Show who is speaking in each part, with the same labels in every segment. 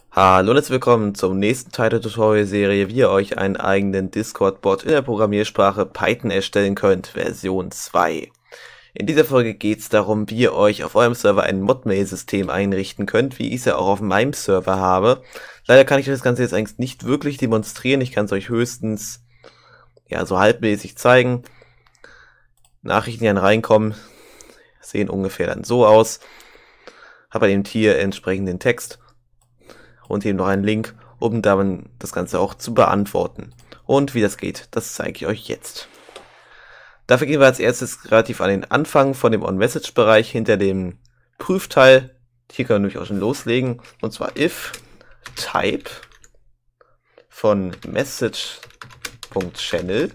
Speaker 1: Hallo und herzlich willkommen zum nächsten Teil der Tutorial-Serie, wie ihr euch einen eigenen Discord-Bot in der Programmiersprache Python erstellen könnt, Version 2. In dieser Folge geht es darum, wie ihr euch auf eurem Server ein Modmail-System einrichten könnt, wie ich es ja auch auf meinem Server habe. Leider kann ich euch das Ganze jetzt eigentlich nicht wirklich demonstrieren, ich kann es euch höchstens so halbmäßig zeigen. Nachrichten, die dann reinkommen, sehen ungefähr dann so aus. Habe eben hier entsprechenden Text und eben noch einen Link, um dann das Ganze auch zu beantworten. Und wie das geht, das zeige ich euch jetzt. Dafür gehen wir als erstes relativ an den Anfang von dem OnMessage-Bereich hinter dem Prüfteil. Hier können wir nämlich auch schon loslegen. Und zwar if type von message.channel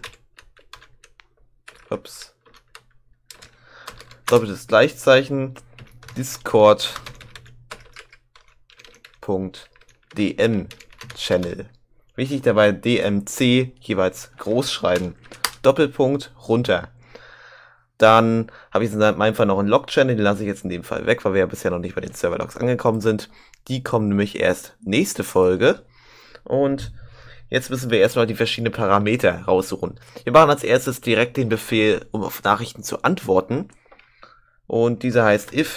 Speaker 1: doppeltes Gleichzeichen Discord.dm Channel. Wichtig dabei DMC jeweils groß schreiben. Doppelpunkt runter. Dann habe ich in meinem Fall noch einen Log-Channel, den lasse ich jetzt in dem Fall weg, weil wir ja bisher noch nicht bei den Server-Logs angekommen sind. Die kommen nämlich erst nächste Folge. Und jetzt müssen wir erstmal die verschiedenen Parameter raussuchen. Wir machen als erstes direkt den Befehl, um auf Nachrichten zu antworten. Und dieser heißt if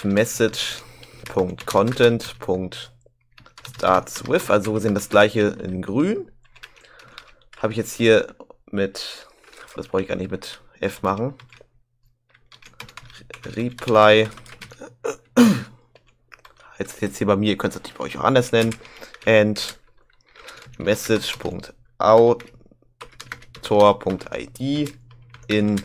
Speaker 1: message.content.starts with, also gesehen das gleiche in grün. Habe ich jetzt hier mit, das brauche ich gar nicht mit F machen, reply, jetzt hier bei mir, ihr könnt es natürlich bei euch auch anders nennen, and message.autor.id in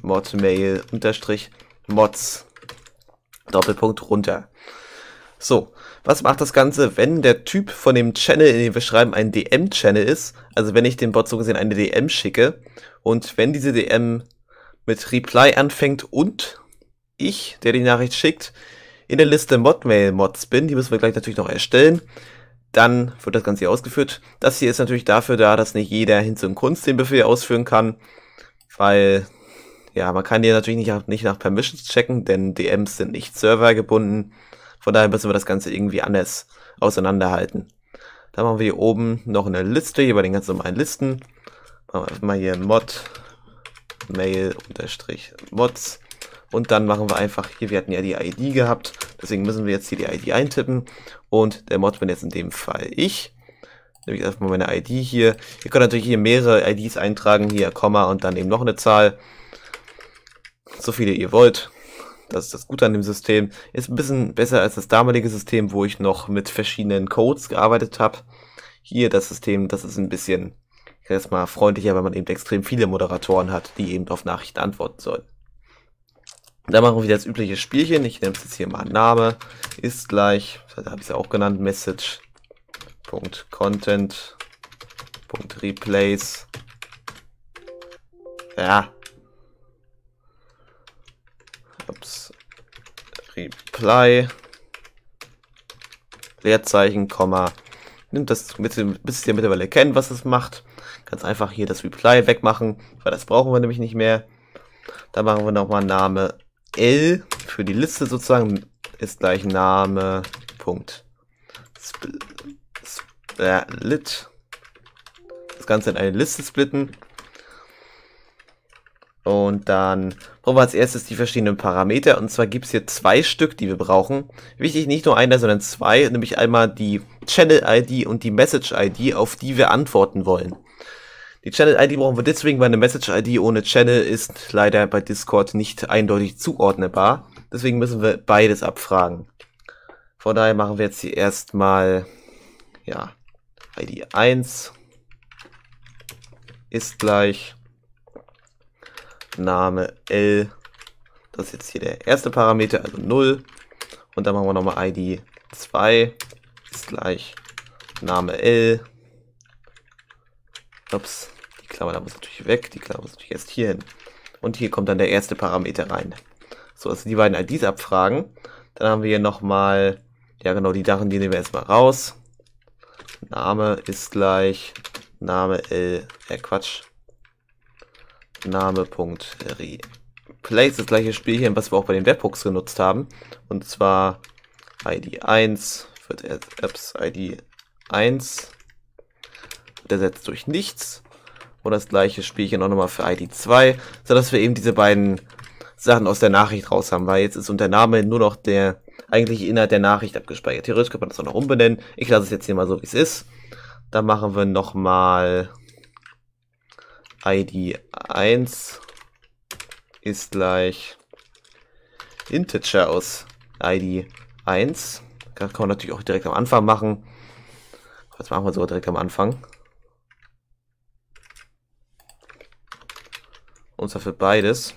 Speaker 1: modmail_mods Doppelpunkt runter. So, was macht das Ganze, wenn der Typ von dem Channel, in dem wir schreiben, ein DM-Channel ist? Also wenn ich dem Bot so gesehen eine DM schicke und wenn diese DM mit Reply anfängt und ich, der die Nachricht schickt, in der Liste Modmail-Mods bin, die müssen wir gleich natürlich noch erstellen, dann wird das Ganze hier ausgeführt. Das hier ist natürlich dafür da, dass nicht jeder Hinz und Kunst den Befehl ausführen kann, weil ja, man kann hier natürlich nicht nach Permissions checken, denn DMs sind nicht servergebunden. Von daher müssen wir das Ganze irgendwie anders auseinanderhalten. Dann machen wir hier oben noch eine Liste, hier bei den ganz normalen Listen. Machen wir einfach mal hier mod mail_mods. Und dann machen wir einfach hier, wir hatten ja die ID gehabt, deswegen müssen wir jetzt hier die ID eintippen. Und der Mod bin jetzt in dem Fall ich. Nehme ich einfach mal meine ID hier. Ihr könnt natürlich hier mehrere IDs eintragen, hier Komma und dann eben noch eine Zahl. So viele ihr wollt. Das ist das Gute an dem System. Ist ein bisschen besser als das damalige System, wo ich noch mit verschiedenen Codes gearbeitet habe. Hier das System, das ist ein bisschen erstmal freundlicher, weil man eben extrem viele Moderatoren hat, die eben auf Nachrichten antworten sollen. Dann machen wir wieder das übliche Spielchen. Ich nehme es jetzt hier mal Name ist gleich, da habe ich es ja auch genannt, message.content.replace. Ja. Reply, Leerzeichen, Komma, nimmt das, bis ihr mittlerweile kennt, was es macht. Ganz einfach hier das Reply wegmachen, weil das brauchen wir nämlich nicht mehr. Dann machen wir nochmal Name L für die Liste sozusagen, ist gleich Name Punkt split. Das Ganze in eine Liste splitten. Und dann brauchen wir als erstes die verschiedenen Parameter. Und zwar gibt es hier 2 Stück, die wir brauchen. Wichtig, nicht nur einer, sondern 2. Nämlich einmal die Channel-ID und die Message-ID, auf die wir antworten wollen. Die Channel-ID brauchen wir deswegen, weil eine Message-ID ohne Channel ist leider bei Discord nicht eindeutig zuordnenbar. Deswegen müssen wir beides abfragen. Von daher machen wir jetzt hier erstmal ID 1 ist gleich Name L, das ist jetzt hier der erste Parameter, also 0. Und dann machen wir nochmal ID 2 ist gleich Name L. Ups, die Klammer da muss natürlich weg, die Klammer muss natürlich erst hier hin. Und hier kommt dann der erste Parameter rein. So, also die beiden IDs abfragen. Dann haben wir hier nochmal, ja genau, die Sachen, die nehmen wir erstmal raus. Name ist gleich Name L, Name.replace, das gleiche Spielchen, was wir auch bei den Webhooks genutzt haben. Und zwar ID 1 wird Apps ID 1 wird ersetzt durch nichts. Und das gleiche Spielchen auch nochmal für ID2, sodass wir eben diese beiden Sachen aus der Nachricht raus haben, weil jetzt ist unter Name nur noch der eigentliche Inhalt der Nachricht abgespeichert. Theoretisch könnte man das auch noch umbenennen. Ich lasse es jetzt hier mal so, wie es ist. Dann machen wir nochmal ID1 ist gleich Integer aus ID1. Das kann man natürlich auch direkt am Anfang machen. Das machen wir so direkt am Anfang. Und zwar für beides.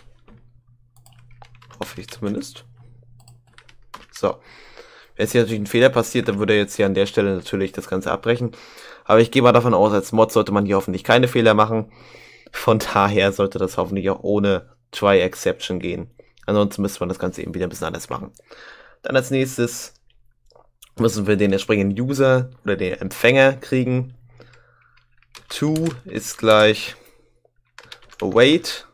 Speaker 1: Hoffe ich zumindest. So. Wenn jetzt hier natürlich ein Fehler passiert, dann würde er jetzt hier an der Stelle natürlich das Ganze abbrechen. Aber ich gehe mal davon aus, als Mod sollte man hier hoffentlich keine Fehler machen. Von daher sollte das hoffentlich auch ohne Try Exception gehen. Ansonsten müsste man das Ganze eben wieder ein bisschen anders machen. Dann als nächstes müssen wir den entsprechenden User oder den Empfänger kriegen. To ist gleich await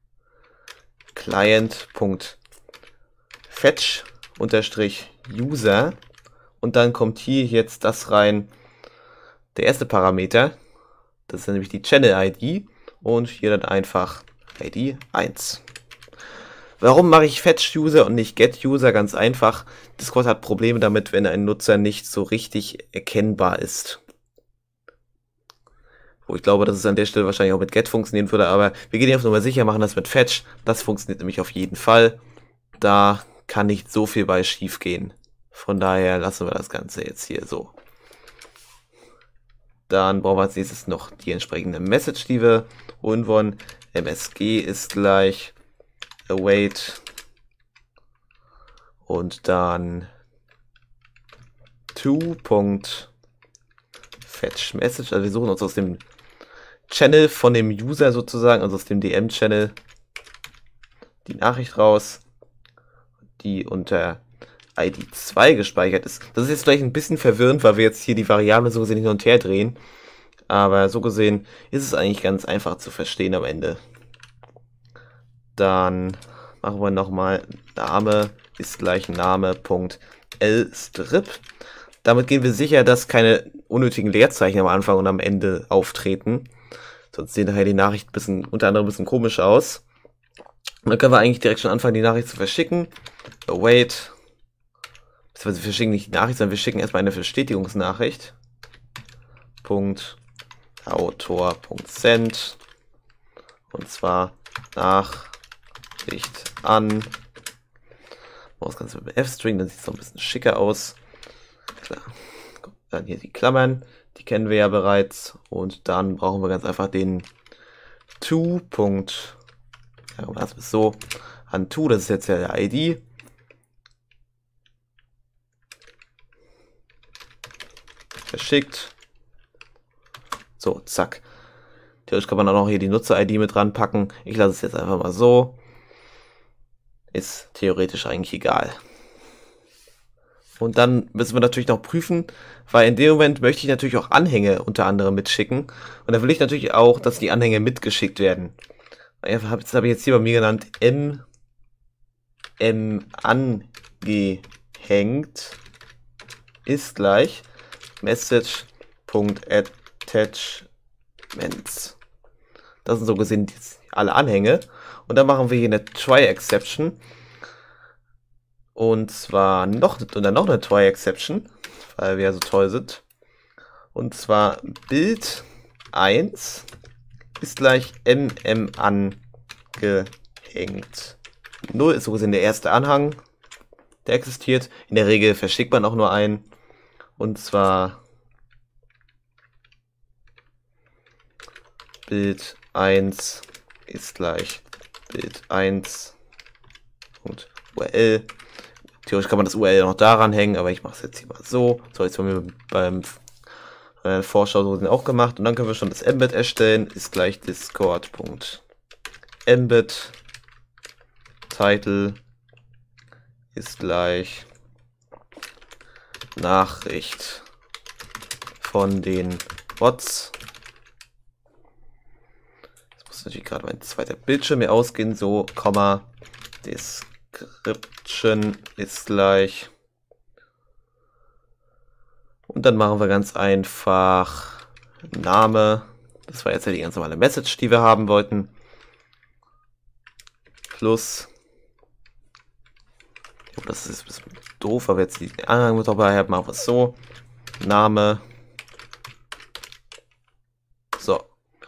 Speaker 1: client.fetch unterstrich user und dann kommt hier jetzt das rein, der erste Parameter, das ist nämlich die Channel ID und hier dann einfach ID 1. Warum mache ich Fetch User und nicht Get User? Ganz einfach, Discord hat Probleme damit, wenn ein Nutzer nicht so richtig erkennbar ist. Wo ich glaube, dass es an der Stelle wahrscheinlich auch mit Get funktionieren würde, aber wir gehen hier auf Nummer sicher, machen das mit Fetch. Das funktioniert nämlich auf jeden Fall. Da kann nicht so viel bei schief gehen. Von daher lassen wir das Ganze jetzt hier so. Dann brauchen wir als nächstes noch die entsprechende Message, die wir holen wollen. MSG ist gleich await und dann to.fetch message. Also wir suchen uns aus dem Channel von dem User sozusagen, also aus dem DM-Channel, die Nachricht raus, die unter ID2 gespeichert ist. Das ist jetzt vielleicht ein bisschen verwirrend, weil wir jetzt hier die Variable so gesehen hin und her drehen. Aber so gesehen ist es eigentlich ganz einfach zu verstehen am Ende. Dann machen wir nochmal Name ist gleich Name.lstrip. Damit gehen wir sicher, dass keine unnötigen Leerzeichen am Anfang und am Ende auftreten. Sonst sehen daher die Nachricht unter anderem ein bisschen komisch aus. Und dann können wir eigentlich direkt schon anfangen, die Nachricht zu verschicken. Await. Beziehungsweise wir verschicken nicht die Nachricht, sondern wir schicken erstmal eine Bestätigungsnachricht. Autor.send. Und zwar Nachricht an. Das Ganze mit F-String, dann sieht es noch ein bisschen schicker aus. Klar. Dann hier die Klammern, die kennen wir ja bereits. Und dann brauchen wir ganz einfach den to. Ja, das ist so. An to, das ist jetzt ja der ID. Verschickt. So, zack. Theoretisch kann man auch noch hier die Nutzer-ID mit ranpacken. Ich lasse es jetzt einfach mal so. Ist theoretisch eigentlich egal. Und dann müssen wir natürlich noch prüfen, weil in dem Moment möchte ich natürlich auch Anhänge unter anderem mitschicken. Und da will ich natürlich auch, dass die Anhänge mitgeschickt werden. Das habe ich jetzt hier bei mir genannt angehängt ist gleich message.attachments. Das sind so gesehen alle Anhänge. Und dann machen wir hier eine Try-Exception. Und zwar noch eine Try-Exception, weil wir ja so toll sind. Und zwar Bild 1 ist gleich angehängt. 0 ist so gesehen der erste Anhang, der existiert. In der Regel verschickt man auch nur einen. Und zwar Bild 1 ist gleich Bild 1.url. Theoretisch kann man das URL noch daran hängen, aber ich mache es jetzt hier mal so. So, jetzt haben wir beim Vorschau so auch gemacht. Und dann können wir schon das Embed erstellen. Ist gleich discord.embed. Title ist gleich Nachricht von den Bots. Jetzt muss natürlich gerade mein zweiter Bildschirm hier ausgehen. So, Komma, Description ist gleich. Und dann machen wir ganz einfach Name. Das war jetzt ja die ganz normale Message, die wir haben wollten. Plus. Oh, das ist ein bisschen doof, aber jetzt die Anhang mit dabei haben, machen wir es so. Name. So.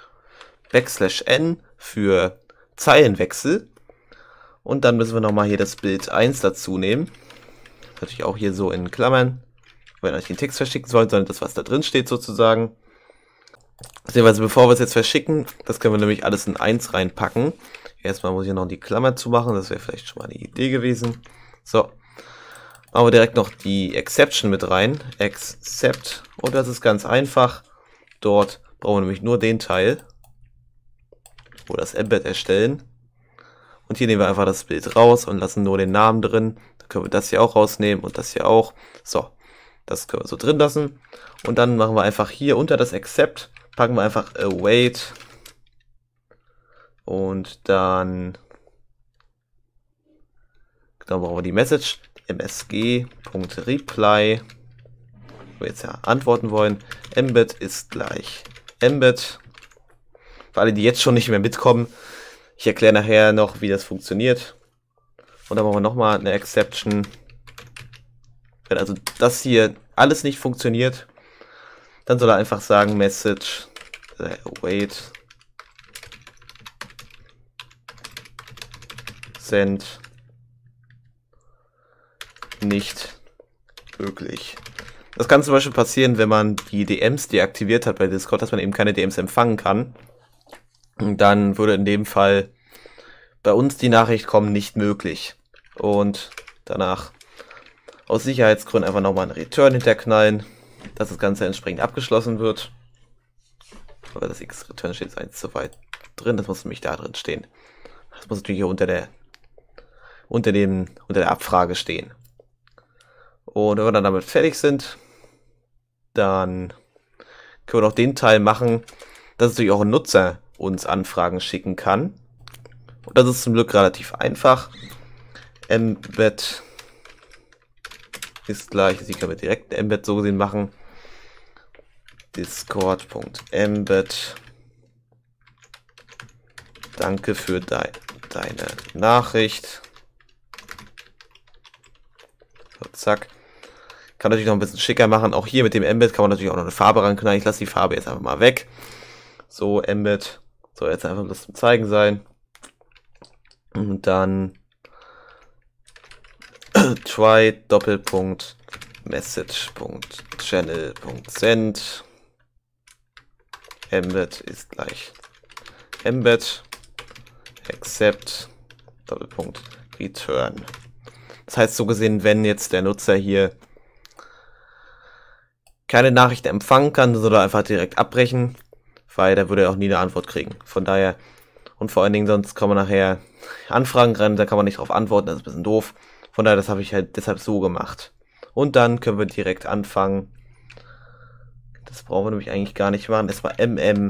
Speaker 1: \n für Zeilenwechsel. Und dann müssen wir nochmal hier das Bild 1 dazu nehmen. Natürlich auch hier so in Klammern. Wenn ihr euch den Text verschicken sollt, sondern das, was da drin steht, sozusagen. Also bevor wir es jetzt verschicken, das können wir nämlich alles in 1 reinpacken. Erstmal muss ich noch die Klammer zumachen, das wäre vielleicht schon mal eine Idee gewesen. So. Machen wir direkt noch die Exception mit rein. Accept. Und das ist ganz einfach. Dort brauchen wir nämlich nur den Teil, wo das Embed erstellen. Und hier nehmen wir einfach das Bild raus und lassen nur den Namen drin. Dann können wir das hier auch rausnehmen und das hier auch. So, das können wir so drin lassen. Und dann machen wir einfach hier unter das Accept, packen wir einfach await. Und dann brauchen wir die Message, msg.reply, wo wir jetzt ja antworten wollen. Embed ist gleich Embed. Für alle, die jetzt schon nicht mehr mitkommen, ich erkläre nachher noch, wie das funktioniert. Und dann machen wir nochmal eine Exception. Wenn also das hier alles nicht funktioniert, dann soll er einfach sagen Message await send nicht möglich. Das kann zum Beispiel passieren, wenn man die DMs deaktiviert hat bei Discord, dass man eben keine DMs empfangen kann. Und dann würde in dem Fall bei uns die Nachricht kommen, nicht möglich. Und danach aus Sicherheitsgründen einfach nochmal einen Return hinterknallen, dass das Ganze entsprechend abgeschlossen wird. Aber das X-Return steht jetzt eins zu weit drin, das muss nämlich da drin stehen. Das muss natürlich hier unter der Abfrage stehen. Und wenn wir dann damit fertig sind, dann können wir noch den Teil machen, dass natürlich auch ein Nutzer uns Anfragen schicken kann. Und das ist zum Glück relativ einfach. Embed ist gleich, Sie können direkt ein Embed so gesehen machen. Discord.embed. Danke für deine Nachricht. So, zack. Kann natürlich noch ein bisschen schicker machen. Auch hier mit dem Embed kann man natürlich auch noch eine Farbe ranknallen. Ich lasse die Farbe jetzt einfach mal weg. So, Embed soll jetzt einfach das zum Zeigen sein. Und dann try Doppelpunkt message.channel.send. Embed ist gleich Embed. Accept Doppelpunkt return. Das heißt so gesehen, wenn jetzt der Nutzer hier keine Nachricht empfangen kann, soll er einfach direkt abbrechen, weil da würde er auch nie eine Antwort kriegen. Von daher, und vor allen Dingen sonst kann man nachher Anfragen rein, da kann man nicht drauf antworten, das ist ein bisschen doof. Von daher, das habe ich halt deshalb so gemacht. Und dann können wir direkt anfangen. Das brauchen wir nämlich eigentlich gar nicht machen. Erstmal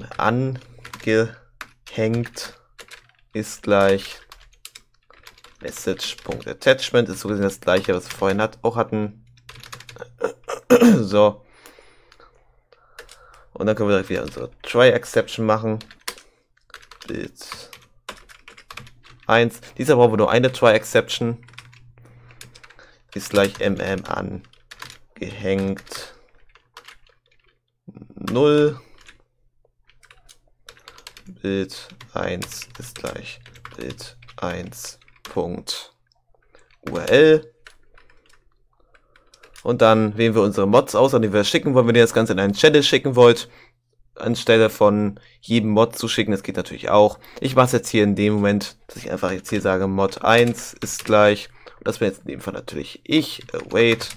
Speaker 1: angehängt ist gleich Message.attachment, ist so gesehen das gleiche, was wir vorhin auch hatten. So. Und dann können wir direkt wieder unsere Try-Exception machen. Bild 1. Dieser brauchen wir nur eine Try-Exception. Ist gleich angehängt 0. Bild 1 ist gleich Bild 1.url. Und dann wählen wir unsere Mods aus, an die wir schicken wollen. Wenn ihr das Ganze in einen Channel schicken wollt, anstelle von jedem Mod zu schicken, das geht natürlich auch. Ich mache es jetzt hier in dem Moment, dass ich einfach jetzt hier sage, Mod 1 ist gleich, und das wäre jetzt in dem Fall natürlich ich, await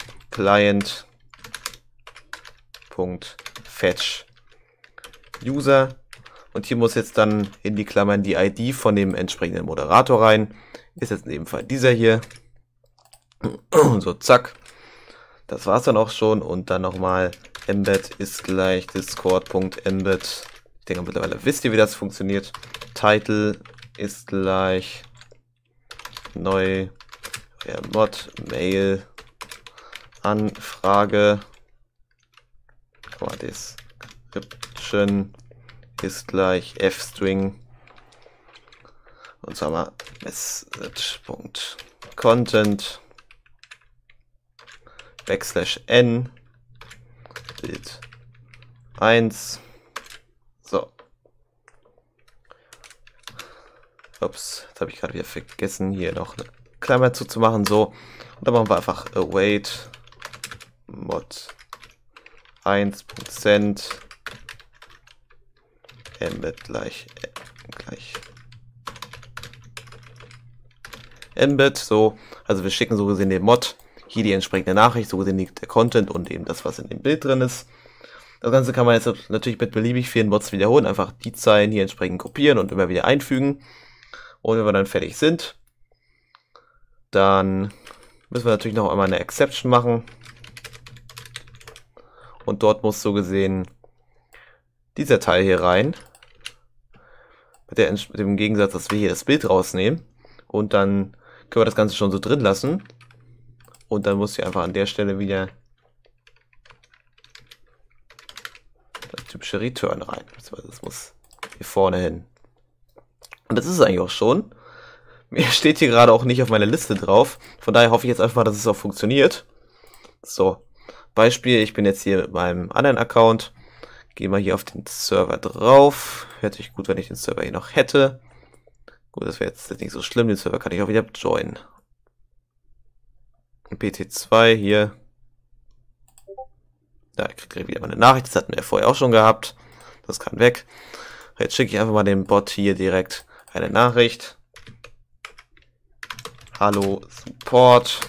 Speaker 1: client.fetch user. Und hier muss jetzt dann in die Klammern die ID von dem entsprechenden Moderator rein. Ist jetzt in dem Fall dieser hier. So, zack. Das war's dann auch schon. Und dann nochmal embed ist gleich discord.embed. Ich denke, mittlerweile wisst ihr, wie das funktioniert. Title ist gleich neu Mod Mail Anfrage Description ist gleich fstring und zwar mal message.content \n Bild 1. So. Ups, jetzt habe ich gerade wieder vergessen, hier noch eine Klammer zuzumachen. So. Und dann machen wir einfach await mod 1% embed gleich embed. So. Also wir schicken so gesehen den Mod hier die entsprechende Nachricht, so gesehen der Content und eben das, was in dem Bild drin ist. Das Ganze kann man jetzt natürlich mit beliebig vielen Mods wiederholen. Einfach die Zeilen hier entsprechend kopieren und immer wieder einfügen. Und wenn wir dann fertig sind, dann müssen wir natürlich noch einmal eine Exception machen. Und dort muss so gesehen dieser Teil hier rein. Mit dem Gegensatz, dass wir hier das Bild rausnehmen. Und dann können wir das Ganze schon so drin lassen. Und dann muss hier einfach an der Stelle wieder das typische Return rein. Das muss hier vorne hin. Und das ist es eigentlich auch schon. Mir steht hier gerade auch nicht auf meiner Liste drauf. Von daher hoffe ich jetzt einfach mal, dass es auch funktioniert. So, Beispiel, ich bin jetzt hier mit meinem anderen Account. Gehe mal hier auf den Server drauf. Wäre natürlich gut, wenn ich den Server hier noch hätte. Gut, das wäre jetzt nicht so schlimm. Den Server kann ich auch wieder joinen. PT2 hier. Da kriege ich wieder mal eine Nachricht. Das hatten wir vorher auch schon gehabt. Das kann weg. Jetzt schicke ich einfach mal dem Bot hier direkt eine Nachricht. Hallo Support.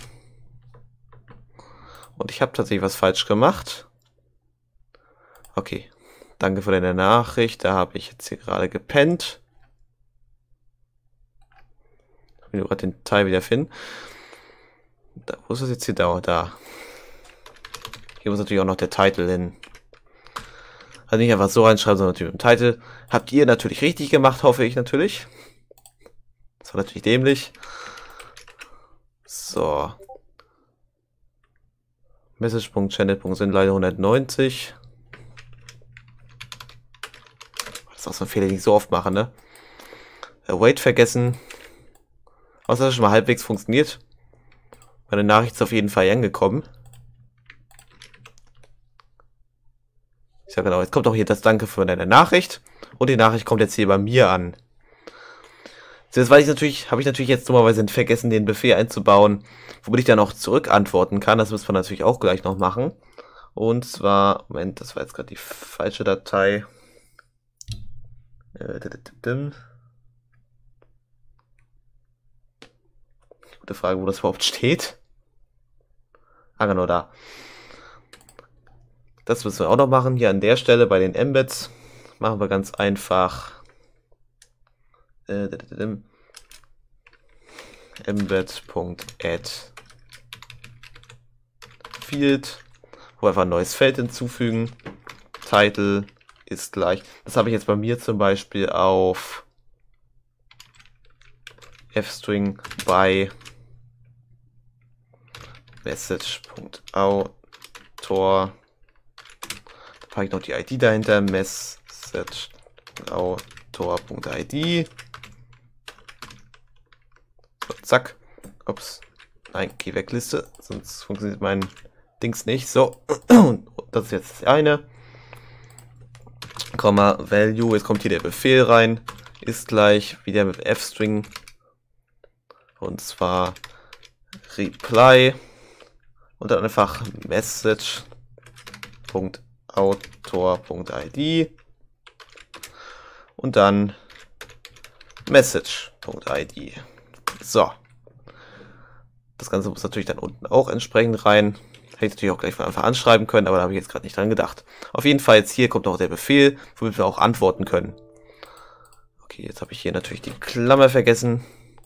Speaker 1: Und ich habe tatsächlich was falsch gemacht. Okay. Danke für deine Nachricht. Da habe ich jetzt hier gerade gepennt. Ich will gerade den Teil wieder finden. Da, wo ist das jetzt hier? Da. Hier muss natürlich auch noch der Titel hin. Also nicht einfach so reinschreiben, sondern natürlich im Titel. Habt ihr natürlich richtig gemacht, hoffe ich natürlich. Das war natürlich dämlich. So. Message.channel.sendleiter 190. Das ist auch so ein Fehler, den ich so oft mache, ne? Wait vergessen. Außer dass es schon mal halbwegs funktioniert. Meine Nachricht ist auf jeden Fall angekommen. Ich sage genau, jetzt kommt auch hier das Danke für deine Nachricht. Und die Nachricht kommt jetzt hier bei mir an. So, jetzt habe ich natürlich jetzt dummerweise vergessen, den Befehl einzubauen, womit ich dann auch zurück antworten kann. Das müssen wir natürlich auch gleich noch machen. Und zwar, Moment, das war jetzt gerade die falsche Datei. Gute Frage, wo das überhaupt steht. Ah, genau da. Das müssen wir auch noch machen. Hier an der Stelle bei den Embeds machen wir ganz einfach embed.add Field, wo wir einfach ein neues Feld hinzufügen. Title ist gleich. Das habe ich jetzt bei mir zum Beispiel auf fstring by message.autor. Da packe ich noch die ID dahinter. Message.autor.id. So, zack. Ups. Nein, geh weg Liste. Sonst funktioniert mein Dings nicht. So. Das ist jetzt das eine. Komma, Value. Jetzt kommt hier der Befehl rein. Ist gleich wieder mit fstring. Und zwar reply. Und dann einfach message.autor.id und dann message.id. So. Das Ganze muss natürlich dann unten auch entsprechend rein. Hätte ich natürlich auch gleich von Anfang an schreiben können, aber da habe ich jetzt gerade nicht dran gedacht. Auf jeden Fall jetzt hier kommt auch der Befehl, womit wir auch antworten können. Okay, jetzt habe ich hier natürlich die Klammer vergessen.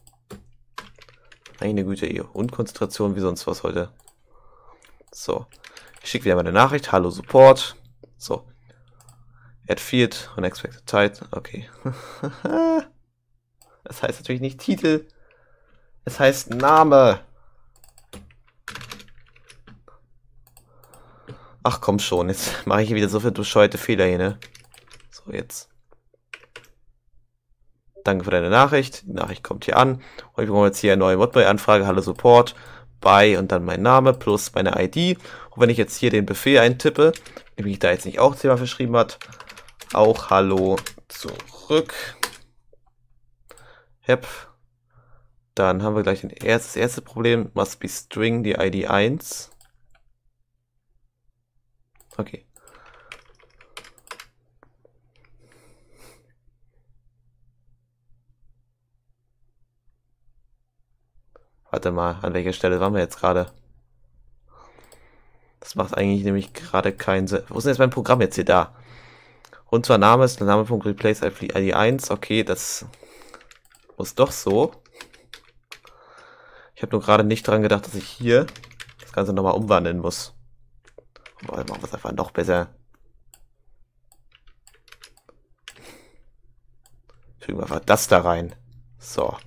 Speaker 1: Meine Güte, ihr Unkonzentration wie sonst was heute. So, ich schicke wieder meine Nachricht. Hallo Support. So. Add Field, Unexpected Title. Okay. Das heißt natürlich nicht Titel. Es heißt Name. Ach komm schon, jetzt mache ich hier wieder so viele bescheuerte Fehler hier, ne? So, jetzt. Danke für deine Nachricht. Die Nachricht kommt hier an. Und ich bekomme jetzt hier eine neue Modbay-Anfrage. Hallo Support. Bei und dann mein Name plus meine ID. Und wenn ich jetzt hier den Befehl eintippe, den ich da jetzt nicht auch Thema verschrieben hat, auch Hallo zurück. Yep. Dann haben wir gleich das erste Problem. Must be string, die ID 1. Okay. Warte mal, an welcher Stelle waren wir jetzt gerade? Das macht eigentlich nämlich gerade keinen Sinn. Wo ist denn jetzt mein Programm jetzt hier da? Und zwar Name ist Name.replace ID 1. Okay, das muss doch so. Ich habe nur gerade nicht dran gedacht, dass ich hier das Ganze nochmal umwandeln muss. Aber machen wir es einfach noch besser. Fügen wir einfach das da rein. So.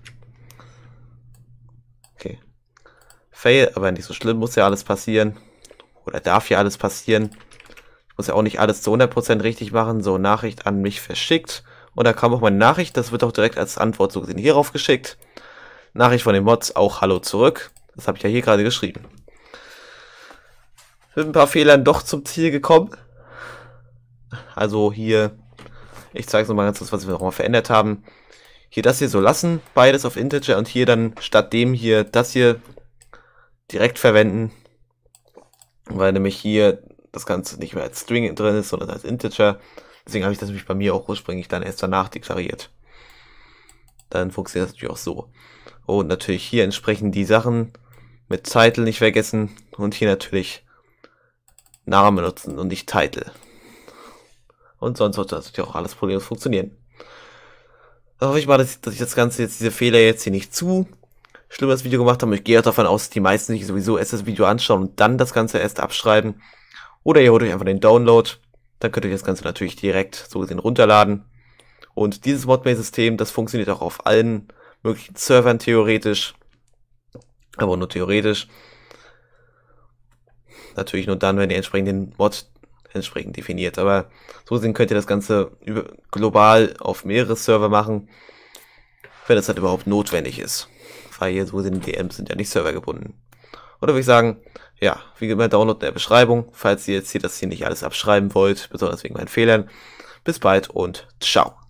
Speaker 1: Okay. Fail, aber nicht so schlimm, muss ja alles passieren. Oder darf ja alles passieren. Ich muss ja auch nicht alles zu 100% richtig machen. So, Nachricht an mich verschickt. Und da kam auch meine Nachricht. Das wird auch direkt als Antwort so gesehen hierauf geschickt. Nachricht von den Mods, auch Hallo zurück. Das habe ich ja hier gerade geschrieben. Mit ein paar Fehlern doch zum Ziel gekommen. Also hier, ich zeige es nochmal ganz kurz, was wir nochmal verändert haben. Hier das hier so lassen, beides auf Integer und hier dann statt dem hier das hier direkt verwenden. Weil nämlich hier das Ganze nicht mehr als String drin ist, sondern als Integer. Deswegen habe ich das nämlich bei mir auch ursprünglich dann erst danach deklariert. Dann funktioniert das natürlich auch so. Und natürlich hier entsprechend die Sachen mit Title nicht vergessen. Und hier natürlich Name nutzen und nicht Title. Und sonst sollte das natürlich auch alles problemlos funktionieren. Da hoffe ich mal, dass ich das Ganze jetzt, diese Fehler jetzt hier nicht zu schlimmes Video gemacht habe. Ich gehe auch davon aus, dass die meisten sich sowieso erst das Video anschauen und dann das Ganze erst abschreiben. Oder ihr holt euch einfach den Download. Dann könnt ihr das Ganze natürlich direkt so gesehen runterladen. Und dieses Modbay-System, das funktioniert auch auf allen möglichen Servern theoretisch. Aber nur theoretisch. Natürlich nur dann, wenn ihr entsprechend den Mod entsprechend definiert. Aber so gesehen könnt ihr das Ganze global auf mehrere Server machen, wenn es halt überhaupt notwendig ist. Weil hier so gesehen die DMs sind ja nicht servergebunden. Oder würde ich sagen, ja, wie immer Download in der Beschreibung, falls ihr jetzt hier das hier nicht alles abschreiben wollt, besonders wegen meinen Fehlern. Bis bald und ciao.